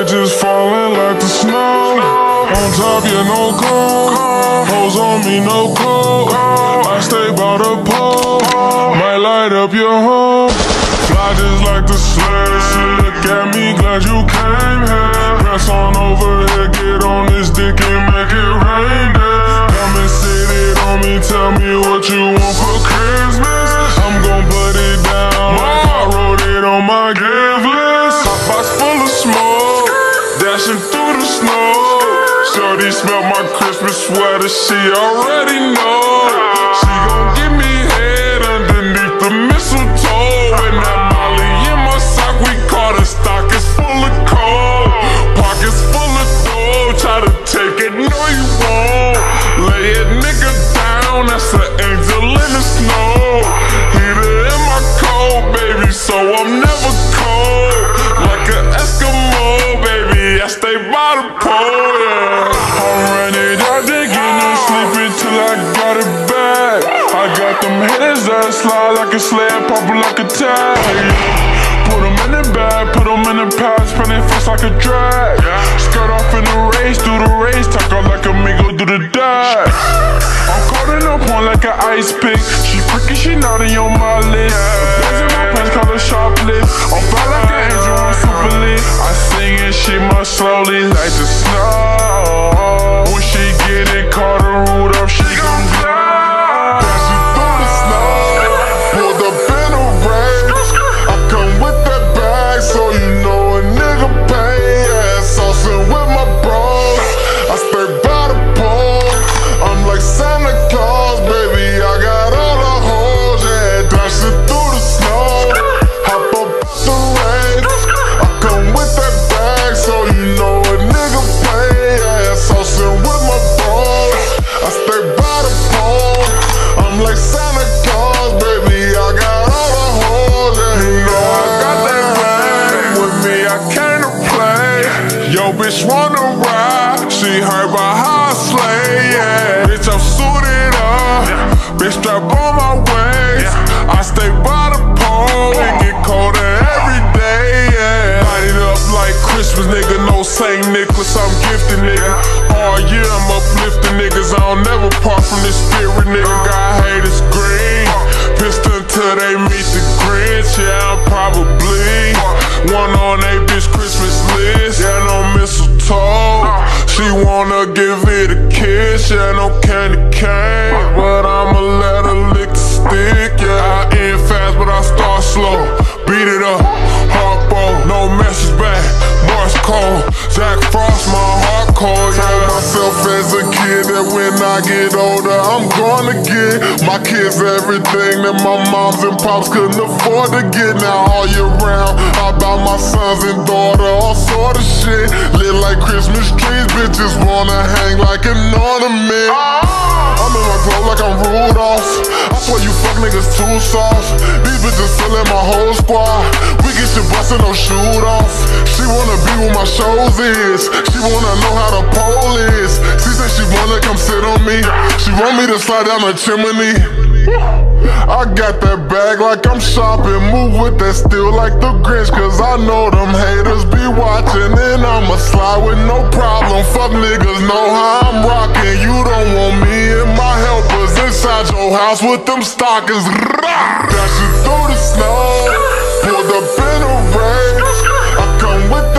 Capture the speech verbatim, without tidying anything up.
bitches falling like the snow. On top, you no cold. Hoes on me, no cold. I stay by the pole. Might light up your home. Fly just like the sled. She look at me, glad you came here. Press on over here, get on this dick and make it rain there. Come and sit it on me, tell me what you want for Christmas. I'm gon' put it down like I wrote it on my gift list. My box full of smoke, dashing through the snow. Shorty smell my Christmas sweater, she already know. She gon' give me head underneath the mistletoe. And that molly in my sock, we call the stock is full of cold. Pockets full of dough, try to take it, no you won't. Lay a nigga down, that's an angel in the snow. Heater in my coat, baby, so I'm never cold. Like an Eskimo, baby, I stay by the pole, yeah. I'm running out there, getting no sleep until I got it back. I got them hitters that slide like a sled, pop like a tag. Put them in the bag, put them in the pad, spin it fast like a drag. Skirt off in the race, do the race, talk out like a amigo, do the dash. I'm caught in a point like an ice pick. She freaky, she naughty on my list. Bands in my pants, call her shoplift. I'm fly like an angel, I'm super lit. I sing and shit much slowly like the snow. When she get it, call the root up, she gon' fly. Dashing through the snow, pulled up in a race. I come with that bag, so you know a nigga pay. Yeah, saucing with my bros, I stay by the pole. I'm like Santa Claus, baby, I got all the hoes. Yeah, dashing through the snow, hop up the race. I come with that bag, so you know a nigga pay. Yeah, saucing with my bros, I stay by the pole. I'm like Santa Claus, baby, I got all the hoes. Yeah, you know I got that bag with me, I came to play. Yo, bitch wanna ride, she heard about how I slay, yeah. Bitch, I'm suited up, bitch strap on my waist. I stay by the pole, it get colder every day, yeah. Light it up like Christmas, nigga, no Saint Nicholas, I'm gifted, nigga. All year I'm uplifting niggas, I don't never part from this spirit, nigga. Got haters green, pissed until they meet the Grinch, yeah, I'm probably one on a bitch Christmas list, yeah, no mistletoe. She wanna give it a kiss, yeah, no candy cane, but I'ma let her lick the stick, yeah. I end fast, but I start slow. Beat it up, harpo, no message back, Morse code. Jack Frost, my heart cold, yeah. Told myself as a kid that when I get older, I'm gonna get my kids everything that my moms and pops couldn't afford to get. Now all year round, I buy my sons and daughter all sort of shit. Lit like Christmas trees, bitches wanna hang like an ornament. I'm in my clothes like I'm Rudolph. I swear you fuck niggas too soft. These bitches selling my whole squad. We get shit bustin', no shoot off. She wanna be where my shows is. She wanna know how the pole is. She said she wanna come sit on me. She want me to slide down the chimney. I got that bag like I'm shopping. Move with that still like the Grinch, cause I know them haters be watching. And I'ma slide with no problem. Fuck niggas know how I'm rocking. You don't want me and my helpers inside your house with them stockings. Dashing through the snow, pulled up in a race. I come with